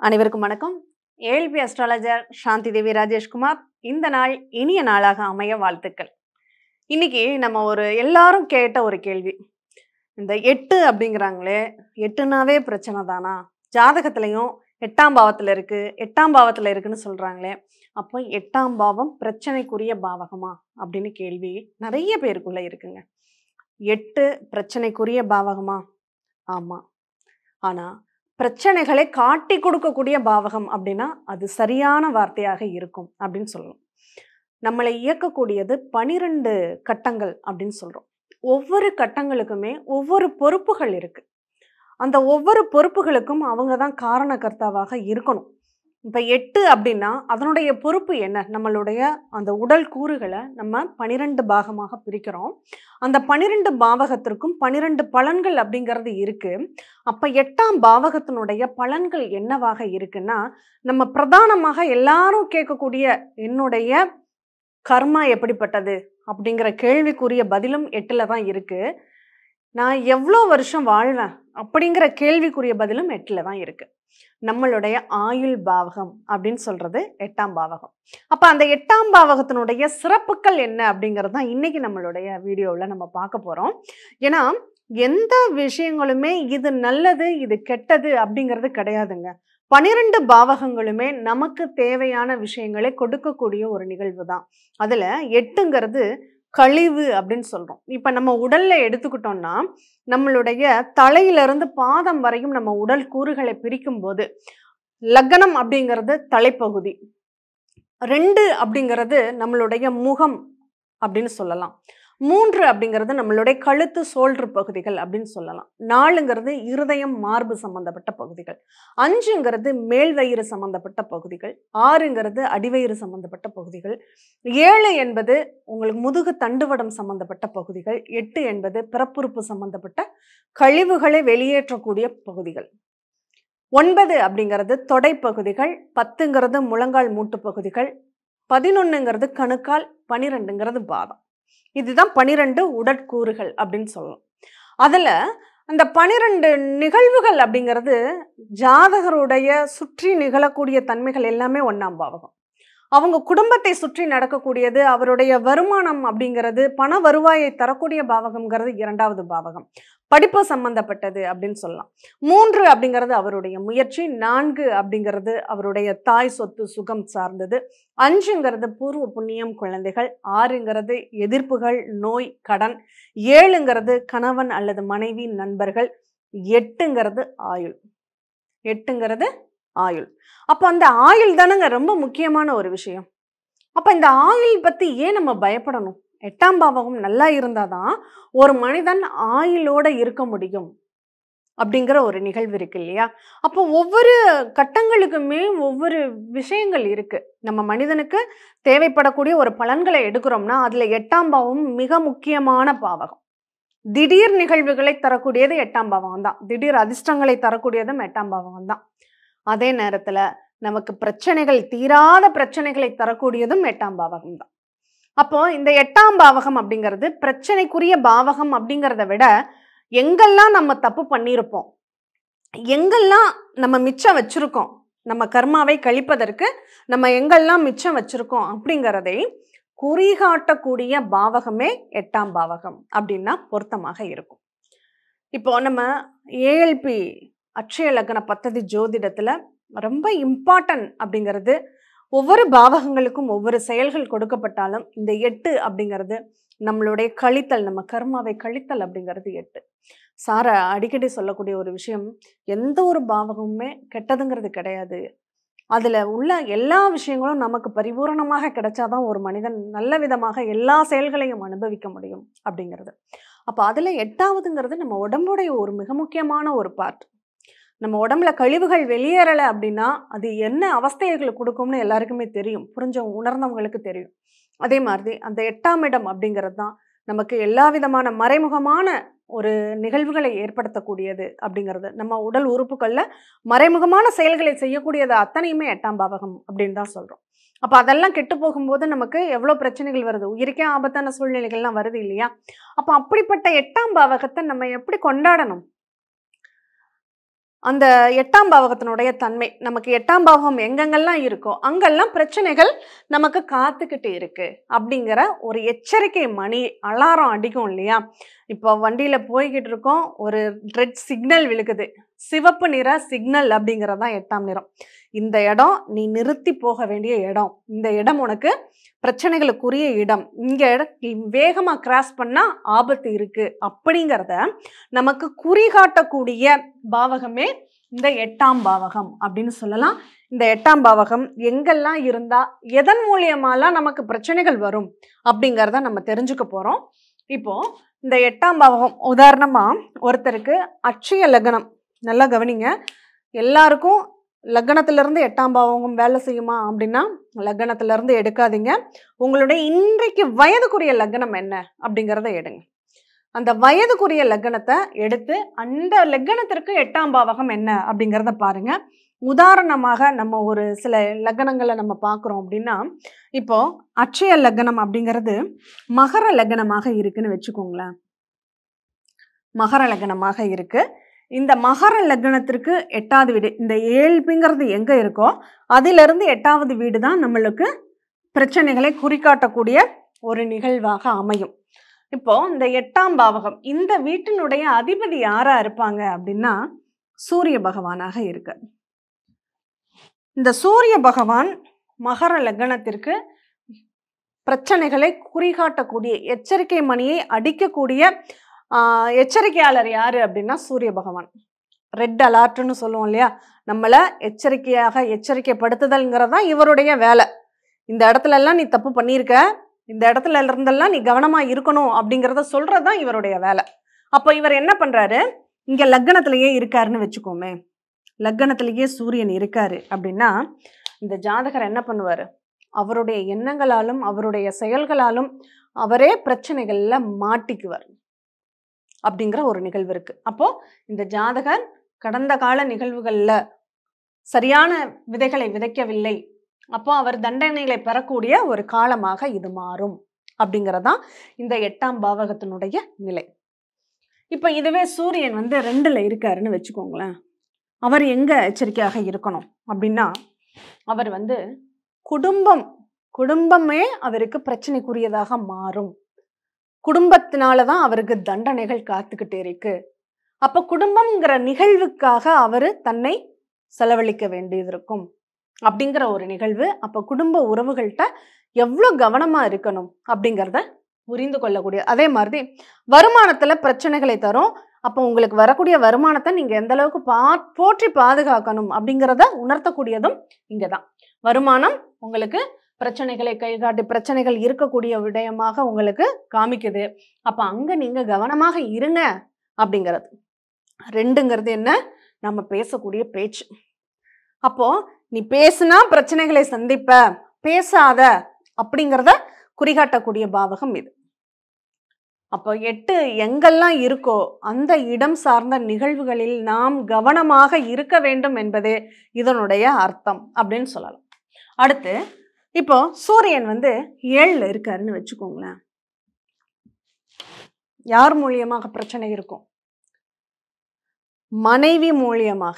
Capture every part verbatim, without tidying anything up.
அனைவருக்கும் வணக்கம். ALP astrologer Shanthi Devi Rajeshkumar. இந்த நாள் இனிய நாளாக அமைய வாழ்த்துக்கள். இன்னைக்கு நம்ம ஒரு எல்லாரும் கேட்ட ஒரு கேள்வி. இந்த எட்டு அப்படிங்கிறாங்களே, எட்டுனாவே பிரச்சனை தானா? ஜாதகத்திலையும் எட்டாம் பாவத்துல இருக்கு, எட்டாம் பாவத்துல இருக்குன்னு சொல்றாங்களே, அப்போ எட்டாம் பாவம் பிரச்சனைக்குரிய பாவகமா அப்படின்னு கேள்வி நிறைய பேருக்குள்ள இருக்குங்க. எட்டு பிரச்சனைக்குரிய பாவகமா? ஆமா. ஆனா பிரச்சனைகளை காட்டி கொடுக்கக்கூடிய பாவகம் அப்படின்னா அது சரியான வார்த்தையாக இருக்கும் அப்படின்னு சொல்லணும். நம்மளை இயக்கக்கூடியது பனிரெண்டு கட்டங்கள் அப்படின்னு சொல்றோம். ஒவ்வொரு கட்டங்களுக்குமே ஒவ்வொரு பொறுப்புகள் இருக்கு. அந்த ஒவ்வொரு பொறுப்புகளுக்கும் அவங்க தான் காரணகர்த்தாவாக இருக்கணும். இப்ப எட்டு அப்படின்னா அதனுடைய பொறுப்பு என்ன? நம்மளுடைய அந்த உடல் கூறுகளை நம்ம பனிரெண்டு பாகமாக பிரிக்கிறோம். அந்த பனிரெண்டு பாவகத்திற்கும் பனிரெண்டு பலன்கள் அப்படிங்கிறது இருக்கு. அப்ப எட்டாம் பாவகத்தினுடைய பலன்கள் என்னவாக இருக்குன்னா, நம்ம பிரதானமாக எல்லாரும் கேட்கக்கூடிய என்னுடைய கர்மா எப்படிப்பட்டது அப்படிங்கிற கேள்விக்குரிய பதிலும் எட்டுல தான் இருக்கு. நான் எவ்வளோ வருஷம் வாழ்வேன் அப்படிங்கிற கேள்விக்குரிய பதிலும் எட்டுல தான் இருக்கு. நம்மளுடைய ஆயுள் பாவகம் அப்படின்னு சொல்றது எட்டாம் பாவகம். அப்ப அந்த எட்டாம் பாவகத்தினுடைய சிறப்புகள் என்ன அப்படிங்கிறது தான் இன்னைக்கு நம்மளுடைய வீடியோவில் நம்ம பார்க்க போறோம். ஏன்னா எந்த விஷயங்களுமே இது நல்லது இது கெட்டது அப்படிங்கிறது கிடையாதுங்க. பனிரெண்டு பாவகங்களுமே நமக்கு தேவையான விஷயங்களை கொடுக்கக்கூடிய ஒரு நிகழ்வு தான். அதுல எட்டுங்கிறது கழிவு அப்படின்னு சொல்றோம். இப்ப நம்ம உடல்ல எடுத்துக்கிட்டோம்னா நம்மளுடைய தலையிலிருந்து பாதம் வரையும் நம்ம உடல் கூறுகளை பிரிக்கும் போது லக்னம் அப்படிங்கிறது தலைப்பகுதி, ரெண்டு அப்படிங்கிறது நம்மளுடைய முகம் அப்படின்னு சொல்லலாம், மூன்று அப்படிங்கிறது நம்மளுடைய கழுத்து சோல்டர் பகுதிகள் அப்படின்னு சொல்லலாம், நாலுங்கிறது இருதயம் மார்பு சம்பந்தப்பட்ட பகுதிகள், அஞ்சுங்கிறது மேல் வயிறு சம்பந்தப்பட்ட பகுதிகள், ஆறுங்கிறது அடிவயிறு சம்பந்தப்பட்ட பகுதிகள், ஏழு என்பது உங்களுக்கு முதுகு தண்டுவடம் சம்பந்தப்பட்ட பகுதிகள், எட்டு என்பது பிறப்புறுப்பு சம்பந்தப்பட்ட கழிவுகளை வெளியேற்றக்கூடிய பகுதிகள், ஒன்பது அப்படிங்கிறது தொடை பகுதிகள், பத்துங்கிறது முழங்கால் மூட்டு பகுதிகள், பதினொன்னுங்கிறது கணுக்கால், பனிரெண்டுங்கிறது பாதம். இதுதான் பனிரெண்டு உடற்கூறுகள் அப்படின்னு சொல்லலாம். அதுல அந்த பனிரெண்டு நிகழ்வுகள் அப்படிங்கிறது ஜாதகருடைய சுற்றி நிகழக்கூடிய தன்மைகள் எல்லாமே ஒன்னாம் பாவகம். அவங்க குடும்பத்தை சுற்றி நடக்கக்கூடியது, அவருடைய வருமானம் அப்படிங்கிறது பண வருவாயை தரக்கூடிய பாவகம்ங்கிறது இரண்டாவது பாவகம், படிப்பு சம்பந்தப்பட்டது அப்படின்னு சொல்லலாம். மூன்று அப்படிங்கிறது அவருடைய முயற்சி, நான்கு அப்படிங்கிறது அவருடைய தாய் சொத்து சுகம் சார்ந்தது, அஞ்சுங்கிறது பூர்வ புண்ணியம் குழந்தைகள், ஆறுங்கிறது எதிர்ப்புகள் நோய் கடன், ஏழுங்கிறது கணவன் அல்லது மனைவி நண்பர்கள், எட்டுங்கிறது ஆயுள். எட்டுங்கிறது ஆயுள். அப்ப அந்த ஆயுள் தானங்க ரொம்ப முக்கியமான ஒரு விஷயம். அப்ப இந்த ஆயுள் பத்தி ஏன் நம்ம பயப்படணும்? எட்டாம் பாவகம் நல்லா இருந்தாதான் ஒரு மனிதன் ஆயுளோட இருக்க முடியும் அப்படிங்கிற ஒரு நிகழ்வு இருக்கு இல்லையா? அப்போ ஒவ்வொரு கட்டங்களுக்குமே ஒவ்வொரு விஷயங்கள் இருக்கு. நம்ம மனிதனுக்கு தேவைப்படக்கூடிய ஒரு பலன்களை எடுக்கிறோம்னா அதுல எட்டாம் பாவம் மிக முக்கியமான பாவகம். திடீர் நிகழ்வுகளை தரக்கூடியது எட்டாம் பாவகம் தான். திடீர் அதிர்ஷ்டங்களை தரக்கூடியதும் எட்டாம் பாவகம் தான். அதே நேரத்துல நமக்கு பிரச்சனைகள், தீராத பிரச்சனைகளை தரக்கூடியதும் எட்டாம் பாவகம் தான். அப்போ இந்த எட்டாம் பாவகம் அப்படிங்கிறது பிரச்சனைக்குரிய பாவகம் அப்படிங்கிறத விட எங்கெல்லாம் நம்ம தப்பு பண்ணியிருப்போம், எங்கெல்லாம் நம்ம மிச்சம் வச்சிருக்கோம், நம்ம கர்மாவை கழிப்பதற்கு நம்ம எங்கெல்லாம் மிச்சம் வச்சிருக்கோம் அப்படிங்கிறதை குறிகாட்டக்கூடிய பாவகமே எட்டாம் பாவகம் அப்படின்னா பொருத்தமாக இருக்கும். இப்போ நம்ம ஏஎல்பி அட்சய லக்ன பத்ததி ஜோதிடத்துல ரொம்ப இம்பார்ட்டன்ட் அப்படிங்கிறது, ஒவ்வொரு பாவகங்களுக்கும் ஒவ்வொரு செயல்கள் கொடுக்கப்பட்டாலும் இந்த எட்டு அப்படிங்கிறது நம்மளுடைய கழித்தல், நம்ம கர்மாவை கழித்தல் அப்படிங்கிறது எட்டு. சார அடிக்கடி சொல்லக்கூடிய ஒரு விஷயம், எந்த ஒரு பாவகமுமே கெட்டதுங்கிறது கிடையாது. அதுல உள்ள எல்லா விஷயங்களும் நமக்கு பரிபூரணமாக கிடைச்சாதான் ஒரு மனிதன் நல்ல விதமாக எல்லா செயல்களையும் அனுபவிக்க முடியும் அப்படிங்கிறது. அப்ப அதுல எட்டாவதுங்கிறது நம்ம உடம்புடைய ஒரு மிக முக்கியமான ஒரு பார்ட். நம்ம உடம்புல கழிவுகள் வெளியேறலை அப்படின்னா அது என்ன அவஸ்தைகளை கொடுக்கும்னு எல்லாருக்குமே தெரியும், புரிஞ்ச உணர்ந்தவங்களுக்கு தெரியும். அதே மாதிரி அந்த எட்டாம் இடம் அப்படிங்கிறது தான் நமக்கு எல்லா விதமான மறைமுகமான ஒரு நிகழ்வுகளை ஏற்படுத்தக்கூடியது அப்படிங்கிறது. நம்ம உடல் உறுப்புகள்ல மறைமுகமான செயல்களை செய்யக்கூடியது அத்தனையுமே எட்டாம் பாவகம் அப்படின்னு தான் சொல்றோம். அப்ப அதெல்லாம் கெட்டு போகும்போது நமக்கு எவ்வளவு பிரச்சனைகள் வருது, உயிருக்கே ஆபத்தான சூழ்நிலைகள்லாம் வருது இல்லையா? அப்ப அப்படிப்பட்ட எட்டாம் பாவகத்தை நம்ம எப்படி கொண்டாடணும்? அந்த எட்டாம் பாவகத்தினுடைய தன்மை. நமக்கு எட்டாம் பாவகம் எங்கெங்கெல்லாம் இருக்கோ அங்கெல்லாம் பிரச்சனைகள் நமக்கு காத்துக்கிட்டு இருக்கு அப்படிங்கிற ஒரு எச்சரிக்கை மணி அலாரம் அடிக்கும் இல்லையா? இப்போ வண்டியில போய்கிட்டு இருக்கோம், ஒரு ரெட் சிக்னல் விழுகுது, சிவப்பு நிற சிக்னல் அப்படிங்கிறது தான் எட்டாம் நிறம். இந்த இடம் நீ நிறுத்தி போக வேண்டிய இடம், இந்த இடம் உனக்கு பிரச்சனைகளுக்குரிய இடம், இங்க நீ வேகமா கிராஸ் பண்ணா ஆபத்து இருக்கு அப்படிங்கிறத நமக்கு குறிகாட்டக்கூடிய பாவகமே இந்த எட்டாம் பாவகம் அப்படின்னு சொல்லலாம். இந்த எட்டாம் பாவகம் எங்கெல்லாம் இருந்தா எதன் மூலியமாலாம் நமக்கு பிரச்சனைகள் வரும் அப்படிங்கிறத நம்ம தெரிஞ்சுக்க போறோம். இப்போ இந்த எட்டாம் பாவகம் உதாரணமா ஒருத்தருக்கு அட்சய லக்னம், நல்லா கவனிங்க, எல்லாருக்கும் லக்னத்திலிருந்து எட்டாம் பாவகம் வேலை செய்யுமா அப்படின்னா லக்னத்திலிருந்து எடுக்காதீங்க. உங்களுடைய இன்றைக்கு வயதுக்குரிய லக்னம் என்ன அப்படிங்கிறத எடுங்க. அந்த வயதுக்குரிய லக்னத்தை எடுத்து அந்த லக்னத்திற்கு எட்டாம் பாவகம் என்ன அப்படிங்கிறத பாருங்க. உதாரணமாக நம்ம ஒரு சில லக்னங்களை நம்ம பார்க்குறோம் அப்படின்னா, இப்போ அட்சய லக்னம் அப்படிங்கிறது மகர லக்னமாக இருக்குன்னு வச்சுக்கோங்களேன். மகர லக்னமாக இருக்கு. இந்த மகர லக்னத்திற்கு எட்டாவது வீடு, இந்த ஏழ்பிங்கிறது எங்க இருக்கோ அதிலிருந்து எட்டாவது வீடு தான் நம்மளுக்கு பிரச்சனைகளை குறிக்காட்டக்கூடிய ஒரு நிகழ்வாக அமையும். இப்போ இந்த எட்டாம் பாவகம் இந்த வீட்டினுடைய அதிபதி யாரா இருப்பாங்க அப்படின்னா சூரிய பகவானாக இருக்கு. இந்த சூரிய பகவான் மகர லக்னத்திற்கு பிரச்சனைகளை குறிகாட்டக்கூடிய எச்சரிக்கை மணியை அடிக்கக்கூடிய ஆஹ் எச்சரிக்கையாளர் யாரு அப்படின்னா சூரிய பகவான். ரெட் அலர்ட்னு சொல்லுவோம் இல்லையா, நம்மளை எச்சரிக்கையாக எச்சரிக்கைப்படுத்துதல்ங்கிறதா இவருடைய வேலை. இந்த இடத்துல எல்லாம் நீ தப்பு பண்ணியிருக்க, இந்த இடத்துல இருந்தெல்லாம் நீ கவனமா இருக்கணும் அப்படிங்கிறத சொல்றதுதான் இவருடைய வேலை. அப்போ இவர் என்ன பண்றாரு, இங்க லக்னத்திலேயே இருக்காருன்னு வச்சுக்கோமே, லக்னத்திலேயே சூரியன் இருக்காரு அப்படின்னா இந்த ஜாதகர் என்ன பண்ணுவாரு, அவருடைய எண்ணங்களாலும் அவருடைய செயல்களாலும் அவரே பிரச்சனைகள்ல மாட்டிக்குவார் அப்படிங்கிற ஒரு நிகழ்வு இருக்கு. அப்போ இந்த ஜாதகர் கடந்த கால நிகழ்வுகள்ல சரியான விதைகளை விதைக்கவில்லை, அப்போ அவர் தண்டனைகளை பெறக்கூடிய ஒரு காலமாக இது மாறும் அப்படிங்கிறதான் இந்த எட்டாம் பாவகத்தினுடைய நிலை. இப்ப இதுவே சூரியன் வந்து ரெண்டுல இருக்காருன்னு வச்சுக்கோங்களேன், அவர் எங்க எச்சரிக்கையாக இருக்கணும் அப்படின்னா அவர் வந்து குடும்பம் குடும்பமே அவருக்கு பிரச்சனைக்குரியதாக மாறும். குடும்பத்தினாலதான் அவருக்கு தண்டனைகள் காத்துக்கிட்டே இருக்கு. அப்ப குடும்பம்ங்கிற நிகழ்வுக்காக அவரு தன்னை செலவழிக்க வேண்டியது இருக்கும் அப்படிங்கிற ஒரு நிகழ்வு. அப்ப குடும்ப உறவுகள்கிட்ட எவ்வளவு கவனமா இருக்கணும் அப்படிங்கிறத புரிந்து கொள்ளக்கூடிய. அதே மாதிரி வருமானத்துல பிரச்சனைகளை தரும். அப்போ உங்களுக்கு வரக்கூடிய வருமானத்தை நீங்க எந்த அளவுக்கு பா போற்றி பாதுகாக்கணும் அப்படிங்கிறத உணர்த்தக்கூடியதும் இங்கதான். வருமானம் உங்களுக்கு பிரச்சனைகளை கைகாட்டி பிரச்சனைகள் இருக்கக்கூடிய விடயமாக உங்களுக்கு காமிக்குது. அப்ப அங்க நீங்க கவனமாக இருங்க அப்படிங்கிறது. ரெண்டுங்கிறது என்ன, நம்ம பேசக்கூடிய பேச்சு. அப்போ நீ பேசுனா பிரச்சனைகளை சந்திப்ப, பேசாத அப்படிங்கிறத குறிகாட்டக்கூடிய பாவகம் இது. அப்போ எட்டு எங்கெல்லாம் இருக்கோ அந்த இடம் சார்ந்த நிகழ்வுகளில் நாம் கவனமாக இருக்க வேண்டும் என்பதே இதனுடைய அர்த்தம் அப்படின்னு சொல்லலாம். அடுத்து இப்போ சூரியன் வந்து ஏழுல இருக்காருன்னு வச்சுக்கோங்களேன், யார் மூலியமாக பிரச்சனை இருக்கும், மனைவி மூலியமாக,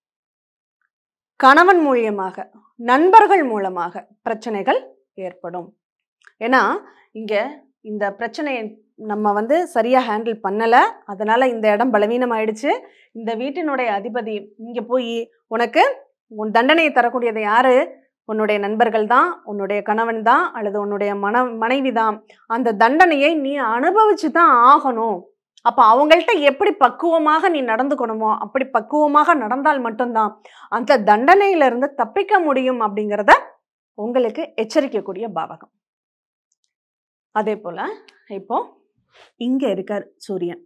கணவன் மூலியமாக, நண்பர்கள் மூலமாக பிரச்சனைகள் ஏற்படும். ஏன்னா இங்க இந்த பிரச்சனையை நம்ம வந்து சரியா ஹேண்டில் பண்ணல, அதனால இந்த இடம் பலவீனம் ஆயிடுச்சு. இந்த வீட்டினுடைய அதிபதி இங்க போய் உனக்கு உன் தண்டனையை தரக்கூடியது யாரு, உன்னுடைய நண்பர்கள் தான், உன்னுடைய கணவன் தான், அல்லது உன்னுடைய மன மனைவி தான். அந்த தண்டனையை நீ அனுபவிச்சு தான் ஆகணும். அப்ப அவங்கள்ட்ட எப்படி பக்குவமாக நீ நடந்துக்கணுமோ அப்படி பக்குவமாக நடந்தால் மட்டும்தான் அந்த தண்டனையில இருந்து தப்பிக்க முடியும் அப்படிங்கிறத உங்களுக்கு எச்சரிக்கக்கூடிய பாவகம். அதே போல இப்போ இங்க இருக்கார் சூரியன்.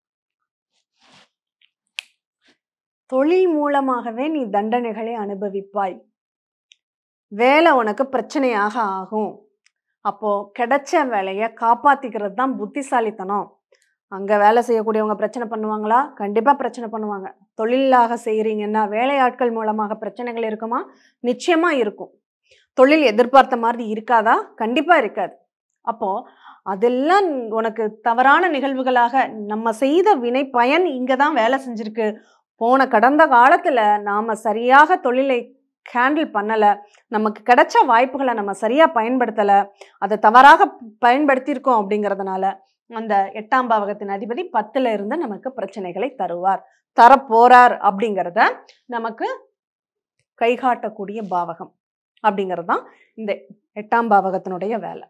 தொழில் மூலமாகவே நீ தண்டனைகளை அனுபவிப்பாய், வேலை உனக்கு பிரச்சனையாக ஆகும். அப்போ கிடைச்ச வேலையை காப்பாத்திக்கிறது தான் புத்திசாலித்தனம். அங்க வேலை செய்யக்கூடியவங்க பிரச்சனை பண்ணுவாங்களா? கண்டிப்பா பிரச்சனை பண்ணுவாங்க. தொழிலாக செய்யறீங்கன்னா வேலையாட்கள் மூலமாக பிரச்சனைகள் இருக்குமா? நிச்சயமா இருக்கும். தொழில் எதிர்பார்த்த மாதிரி இருக்காதா? கண்டிப்பா இருக்காது. அப்போ அதெல்லாம் உனக்கு தவறான நிகழ்வுகளாக நம்ம செய்த வினை பயன் இங்கதான் வேலை செஞ்சிருக்கு, போன கடந்த காலத்துல நாம சரியாக தொழிலை ஹேண்டில் பண்ணல, நமக்கு கிடைச்ச வாய்ப்புகளை நம்ம சரியா பயன்படுத்தல, அதை தவறாக பயன்படுத்தியிருக்கோம் அப்படிங்கிறதுனால அந்த எட்டாம் பாவகத்தின் அதிபதி பத்துல இருந்து நமக்கு பிரச்சனைகளை தருவார், தரப்போறார் அப்படிங்கிறத நமக்கு கைகாட்டக்கூடிய பாவகம் அப்படிங்கிறது தான் இந்த எட்டாம் பாவகத்தினுடைய வேலை.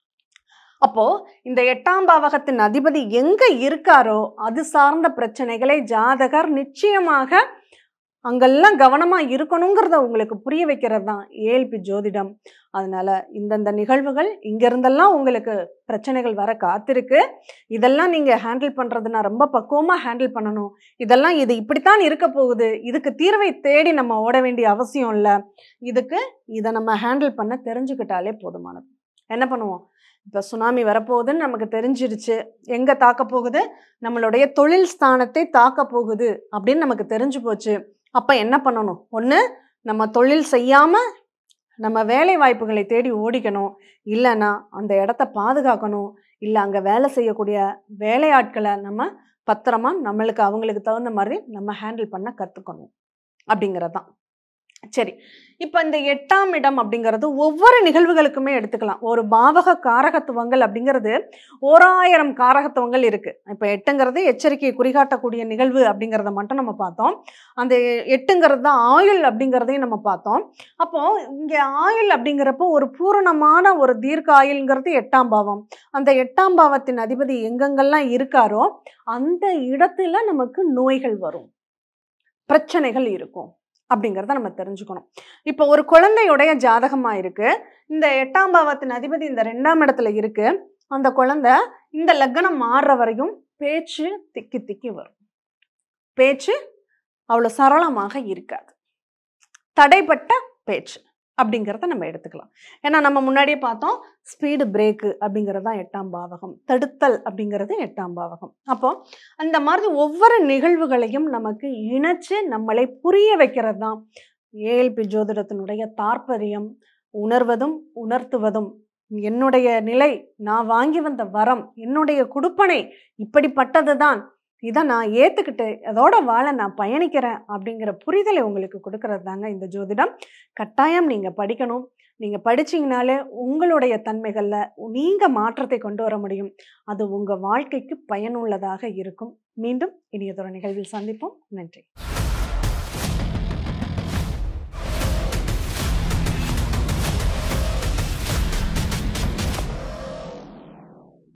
அப்போ இந்த எட்டாம் பாவகத்தின் அதிபதி எங்க இருக்காரோ அது சார்ந்த பிரச்சனைகளை ஜாதகர் நிச்சயமாக அங்கெல்லாம் கவனமா இருக்கணுங்கிறத உங்களுக்கு புரிய வைக்கிறது தான் ஏஎல்பி ஜோதிடம். அதனால இந்தந்த நிகழ்வுகள் இங்க இருந்தெல்லாம் உங்களுக்கு பிரச்சனைகள் வர காத்திருக்கு. இதெல்லாம் நீங்க ஹேண்டில் பண்றதுன்னா ரொம்ப பக்குவமா ஹேண்டில் பண்ணணும். இதெல்லாம் இது இப்படித்தான் இருக்க போகுது, இதுக்கு தீர்வை தேடி நம்ம ஓட வேண்டிய அவசியம் இல்லை. இதுக்கு இதை நம்ம ஹேண்டில் பண்ண தெரிஞ்சுக்கிட்டாலே போதுமானது. என்ன பண்ணுவோம், இப்போ சுனாமி வரப்போகுதுன்னு நமக்கு தெரிஞ்சிருச்சு. எங்கே தாக்க போகுது, நம்மளுடைய தொழில் ஸ்தானத்தை தாக்க போகுது அப்படின்னு நமக்கு தெரிஞ்சு போச்சு. அப்போ என்ன பண்ணணும், ஒன்று நம்ம தொழில் செய்யாமல் நம்ம வேலை வாய்ப்புகளை தேடி ஓடிக்கணும், இல்லைன்னா அந்த இடத்த பாதுகாக்கணும், இல்லை அங்கே வேலை செய்யக்கூடிய வேலையாட்களை நம்ம பத்திரமா நம்மளுக்கு அவங்களுக்கு தகுந்த மாதிரி நம்ம ஹேண்டில் பண்ண கற்றுக்கணும் அப்படிங்கிறது தான். சரி, இப்போ இந்த எட்டாம் இடம் அப்படிங்கிறது ஒவ்வொரு நிகழ்வுகளுக்குமே எடுத்துக்கலாம். ஒரு பாவக காரகத்துவங்கள் அப்படிங்கிறது ஓராயிரம் காரகத்துவங்கள் இருக்கு. இப்போ எட்டுங்கிறது எச்சரிக்கையை குறிகாட்டக்கூடிய நிகழ்வு அப்படிங்கிறத மட்டும் நம்ம பார்த்தோம். அந்த எட்டுங்கிறது தான் ஆயுள் அப்படிங்கிறதையும் நம்ம பார்த்தோம். அப்போ இங்கே ஆயுள் அப்படிங்கிறப்போ ஒரு பூரணமான ஒரு தீர்க்க ஆயுள்ங்கிறது எட்டாம் பாவம். அந்த எட்டாம் பாவத்தின் அதிபதி எங்கெங்கெல்லாம் இருக்காரோ அந்த இடத்துல நமக்கு நோய்கள் வரும், பிரச்சனைகள் இருக்கும் அப்படிங்கிறத நம்ம தெரிஞ்சுக்கணும். இப்போ ஒரு குழந்தையுடைய ஜாதகமா இருக்கு, இந்த எட்டாம் பாவத்தின் அதிபதி இந்த ரெண்டாம் இடத்துல இருக்கு. அந்த குழந்தை இந்த லக்னம் மாறுற வரையும் பேச்சு திக்கி திக்கி வரும், பேச்சு அவ்வளோ சரளமாக இருக்காது, தடைப்பட்ட பேச்சு அப்படிங்கிறத நம்ம எடுத்துக்கலாம். ஏன்னா நம்ம முன்னாடியே பார்த்தோம், ஸ்பீடு பிரேக்கு அப்படிங்கிறது தான் எட்டாம் பாவகம், தடுத்தல் அப்படிங்கிறது எட்டாம் பாவகம். அப்போ அந்த மாதிரி ஒவ்வொரு நிகழ்வுகளையும் நமக்கு இணைச்சு நம்மளை புரிய வைக்கிறது தான் ஏஎல்பி ஜோதிடத்தினுடைய தாற்பயம். உணர்வதும் உணர்த்துவதும், என்னுடைய நிலை, நான் வாங்கி வந்த வரம், என்னுடைய குடுப்பனை இப்படிப்பட்டது தான், இதை நான் ஏற்றுக்கிட்டு அதோட வாழ நான் பயணிக்கிறேன் அப்படிங்கிற புரிதலை உங்களுக்கு கொடுக்கறது தாங்க இந்த ஜோதிடம். கட்டாயம் நீங்கள் படிக்கணும். நீங்கள் படிச்சிங்கனாலே உங்களுடைய தன்மைகளில் நீங்கள் மாற்றத்தை கொண்டு வர முடியும். அது உங்கள் வாழ்க்கைக்கு பயனுள்ளதாக இருக்கும். மீண்டும் இனியதொரு நிகழ்வில் சந்திப்போம். நன்றி.